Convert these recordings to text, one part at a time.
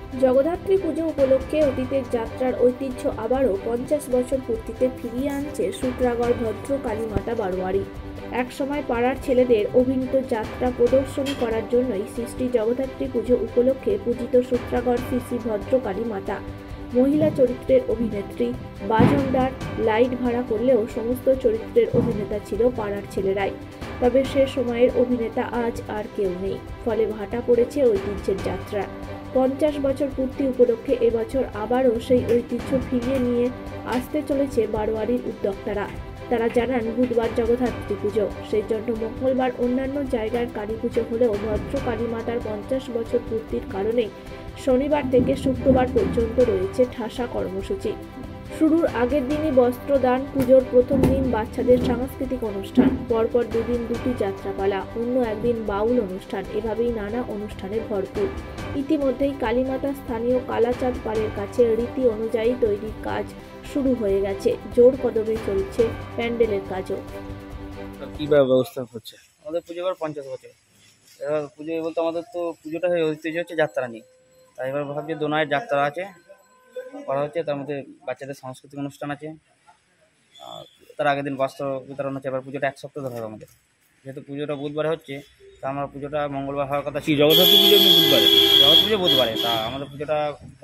জগদ্ধাত্রী পুজো উপলক্ষে অতীতের যাত্রার ঐতিহ্য আবারও 50 বছর পূর্তিতে ফিরিয়ে আনছে সূত্রাগড় ভদ্র কালীমাতা বারোয়ারি। একসময় পাড়ার ছেলেদের অভিনীত যাত্রা প্রদর্শনী করার জন্যই সৃষ্টি জগদ্ধাত্রী পুজো উপলক্ষে পূজিত সূত্রাগড় শ্রী ভদ্র কালীমাতা। মহিলা চরিত্রের অভিনেত্রী বাজনদার লাইট ভাড়া করলেও সমস্ত চরিত্রের অভিনেতা ছিল পাড়ার ছেলেরাই। তবে সে সময়ের অভিনেতা আজ আর কেউ নেই, ফলে ভাটা পড়েছে ঐতিহ্যের যাত্রা। 50 বছর পূর্তি উপলক্ষে এবছর আবারও সেই ঐতিহ্য ফিরিয়ে নিয়ে আসতে চলেছে বারোয়ারির উদ্যোক্তারা। তারা জানান, বুধবার জগদ্ধাত্রী পুজো, সেই জন্য মঙ্গলবার অন্যান্য জায়গার কালী পুজো হলেও ভদ্র কালীমাতার 50 বছর পূর্তির কারণে শনিবার থেকে শুক্রবার পর্যন্ত রয়েছে ঠাসা কর্মসূচি। শুরুর আগের দিনই বস্ত্রদান, পুজোর প্রথম দিন বাচ্চাদের সাংস্কৃতিক অনুষ্ঠান, পরপর দুদিন দুটি যাত্রাপালা, অন্য একদিন বাউল অনুষ্ঠান, এভাবেই নানা অনুষ্ঠানে ভরপুর। ইতিমধ্যেই কালীমাতা স্থানীয় কালাচাঁদ পাড়ের কাছে রীতি অনুযায়ী তৈরির কাজ শুরু হয়ে গেছে। জোর কদমে চলছে প্যান্ডেলের কাজও। কি ব্যবস্থা হচ্ছে আমাদের পুজো এবার 50 বছর। এবার পুজো বলতে আমাদের তো পুজোটা ঐতিহ্য হচ্ছে যাত্রা নিয়ে, তাই এবার ভাবছি দোনায়ের যাত্রা আছে করা হচ্ছে, তার মধ্যে বাচ্চাদের সাংস্কৃতিক অনুষ্ঠান আছে, তার আগের দিন বস্ত্র বিতরণ হচ্ছে। এবার পুজোটা 1 সপ্তাহ ধরে হবে আমাদের, যেহেতু পুজোটা বুধবারে হচ্ছে, তা আমরা পুজোটা মঙ্গলবার হওয়ার কথা। কি জগদ্ধাত্রী পুজো বুধবারে? জগৎ পুজো বুধবারে, তা আমাদের পুজোটা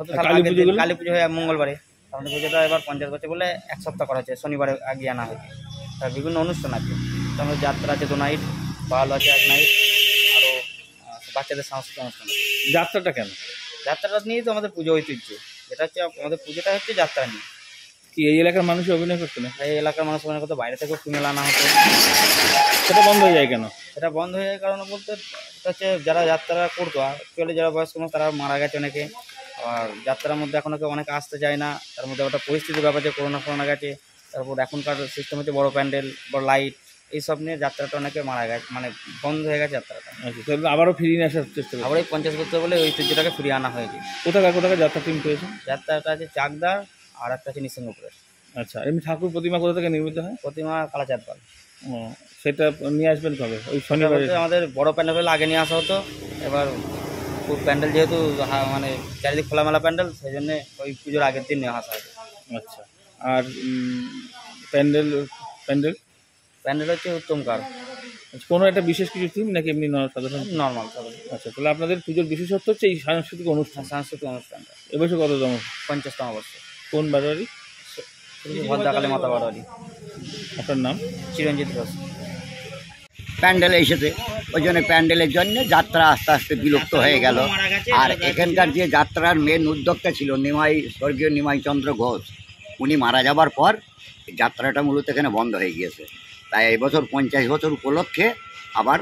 কালী পুজো হয় মঙ্গলবারে। আমাদের পুজোটা এবার 50 বছর বলে 1 সপ্তাহ করা হচ্ছে, শনিবারে আগে আনা হয়েছে। তার বিভিন্ন অনুষ্ঠান আছে, তার মধ্যে যাত্রা আছে 2 নাইট, বাল আছে 1 নাইট, আরও বাচ্চাদের সাংস্কৃতিক অনুষ্ঠান আছে। যাত্রাটা কেন? যাত্রাটা নিয়েই তো আমাদের পুজো ঐতিহ্য। এটা হচ্ছে আমাদের পুজোটা হচ্ছে যাত্রা নিয়ে। কি এই এলাকার মানুষ অভিনয় করতো না? এই এলাকার মানুষ অভিনয় করতো, বাইরে থেকেও ফিমেল আনা হতো। সেটা বন্ধ হয়ে যায় কেন? সেটা বন্ধ হয়ে যাওয়ার কারণ বলতে হচ্ছে যারা যাত্রা করতো, অ্যাকচুয়ালি যারা বয়স্ক মানুষ তারা মারা গেছে অনেকে। আর যাত্রার মধ্যে এখনও কেউ অনেকে আসতে চায় না, তার মধ্যে ওটা পরিস্থিতির ব্যাপার যে করোনা গেছে। তারপর এখনকার সিস্টেম হচ্ছে বড় প্যান্ডেল, বড় লাইট, এইসব নিয়ে যাত্রাটা অনেকে মারা গেছে, মানে বন্ধ হয়ে গেছে যাত্রাটা। আচ্ছা, তাহলে আবারও ফিরিয়ে নিয়ে আসার চেষ্টা করি। আবার এই 50 বছর বলে ওই ঐতিহ্যটাকে ফিরিয়ে আনা হয়েছে। কোথাকার যাত্রা টিম পেয়েছে? যাত্রাটা আছে চাকদার, আর একটা আছে নিসিংহপুরে। আচ্ছা, এমনি ঠাকুর প্রতিমা কোথা থেকে নির্মিত হয়? প্রতিমা কালাচাঁদ পাল। ও, সেটা নিয়ে আসবেন কবে? ওই শনিবারে? আমাদের বড় প্যান্ডেল আগে নিয়ে আসা হতো, এবার প্যান্ডেল যেহেতু মানে চারিদিক খোলামেলা প্যান্ডেল, সেই জন্যে ওই পুজোর আগের দিন নিয়ে আসা হতো। আচ্ছা, আর প্যান্ডেল প্যান্ডেল প্যান্ডেল হচ্ছে উত্তমকার। কোনো একটা বিশেষ কিছু থিম নাকি এমনি সাধারণ নর্মাল? আচ্ছা, তাহলে আপনাদের পুজোর বিশেষত্ব হচ্ছে এই সাংস্কৃতিক অনুষ্ঠানটা। এবছর কততম? 50তম বর্ষ। কোন বারোয়ারি? ভদ্রকালী মাতা বারোয়ারি। আপনার নাম? চিরঞ্জিত ঘোষ। প্যান্ডেলে এসেছে, ওই জন্য প্যান্ডেলের জন্য যাত্রা আস্তে আস্তে বিলুপ্ত হয়ে গেল। আর এখানকার যে যাত্রার মেন উদ্যোক্তা ছিল স্বর্গীয় নিমাই চন্দ্র ঘোষ, উনি মারা যাবার পর যাত্রাটা মূলত এখানে বন্ধ হয়ে গিয়েছে। তাই এই বছর 50 বছর উপলক্ষে আবার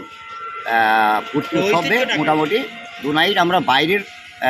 পূর্তি উৎসবে মোটামুটি 2 নাইট আমরা বাইরের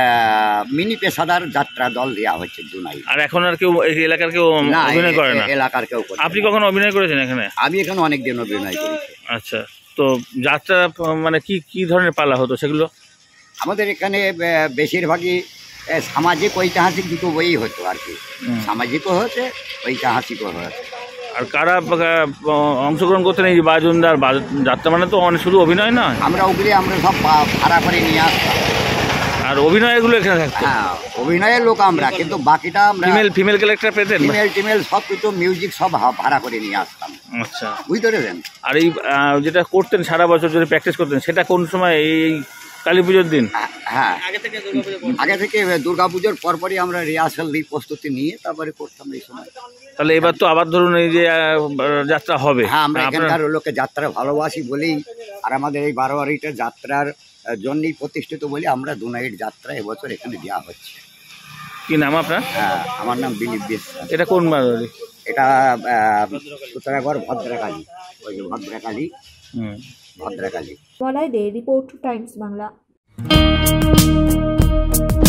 মিনি পেশাদার যাত্রা দল দেওয়া হচ্ছে 2 নাইট। আর এখন আর কেউ এই এলাকার কেউ অভিনয় করে না? এলাকার কেউ করে। আপনি কখনো অভিনয় করেছেন এখানে? আমি এখানে অনেক দিন অভিনয় করেছি। আচ্ছা, তো যাত্রা মানে কি ধরনের পালা হতো সেগুলো? আমাদের এখানে বেশিরভাগই সামাজিক ঐতিহাসিক দুটো বই হতো আর কি। সামাজিকও হয়েছে, ঐতিহাসিকও হয়েছে। আর কারা অংশগ্রহণ করতেন এই বাজনদার যাত্রা? মানে তো শুধু অভিনয় নয়, আমরা সব ভাড়া করে নিয়ে আসতাম। আর অভিনয়গুলো এখানে থাকতো? হ্যাঁ, অভিনয়ের লোক আমরা, কিন্তু বাকিটা আমরা ফিমেল ক্যারেক্টার পেতেন? ফিমেল সব কিছু, মিউজিক সব ভাড়া করে নিয়ে আসতাম। আচ্ছা, বুঝতে পেরেছেন? আর এই যেটা করতেন সারা বছর যদি প্র্যাকটিস করতেন, সেটা কোন সময়? এই কালী পুজোর দিন? হ্যাঁ, আগে থেকে দুর্গাপুজোর পরপরই আমরা রিহার্সাল দিয়ে প্রস্তুতি নিয়ে তারপরে করতাম এই সময়। তাহলে এবার তো আবার ধরুন এই যে যাত্রা হবে। হ্যাঁ, আমরা এখানকার লোকে যাত্রা ভালোবাসি বলেই, আর আমাদের এই বারোয়ারিটা যাত্রার জন্যই প্রতিষ্ঠিত বলে আমরা 2 নাইট যাত্রা এবছর এখানে দেওয়া হচ্ছে। কি নাম আপনার? হ্যাঁ, আমার নাম দিলীপ বিশ্বাস। এটা কোন বারোয়ারি? এটা সূত্রাগড় ভদ্রকালী। ওই যে ভদ্রকালী। ভদ্রকালী। বলাই দে, রিপোর্ট টাইমস বাংলা।